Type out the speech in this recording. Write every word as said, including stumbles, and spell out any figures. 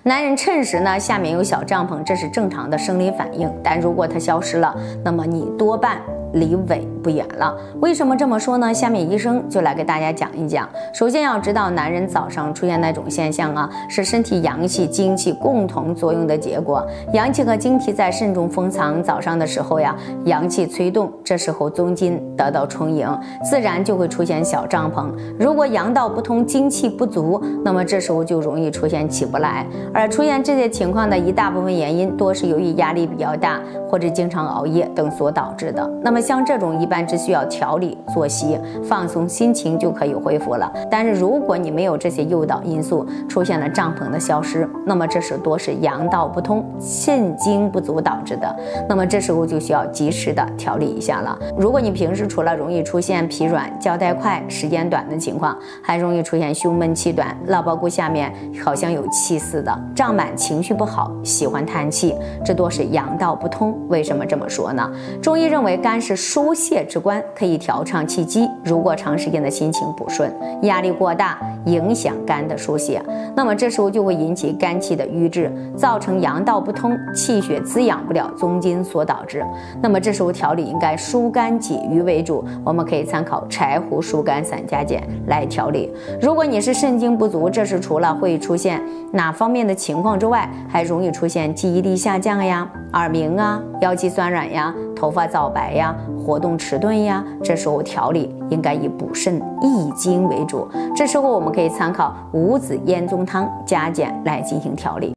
男人趁时呢，下面有小帐篷，这是正常的生理反应。但如果它消失了，那么你多半离尾不远了。为什么这么说呢？下面医生就来给大家讲一讲。首先要知道，男人早上出现那种现象啊，是身体阳气、精气共同作用的结果。阳气和精气在肾中封藏，早上的时候呀，阳气催动，这时候宗筋得到充盈，自然就会出现小帐篷。如果阳道不通，精气不足，那么这时候就容易出现起不来。而出现这些情况的一大部分原因，多是由于压力比较大或者经常熬夜等所导致的。那么像这种一般只需要调理作息、放松心情就可以恢复了。但是如果你没有这些诱导因素，出现了帐篷的消失，那么这是多是阳道不通、肾精不足导致的。那么这时候就需要及时的调理一下了。如果你平时除了容易出现疲软、交代快、时间短的情况，还容易出现胸闷气短、肋包骨下面好像有气似的、胀满、情绪不好、喜欢叹气，这多是阳道不通。为什么这么说呢？中医认为肝是疏泄之官，可以调畅气机。如果长时间的心情不顺、压力过大，影响肝的疏泄，那么这时候就会引起肝气的瘀滞，造成阳道不通，气血滋养不了宗筋所导致。那么这时候调理应该疏肝解郁为主，我们可以参考柴胡疏肝散加减来调理。如果你是肾精不足，这是除了会出现哪方面的情况之外，还容易出现记忆力下降呀、耳鸣啊、腰肌酸软呀、头发早白呀、活动迟钝呀，这时候调理应该以补肾益精为主。这时候我们可以参考五子烟宗汤加减来进行调理。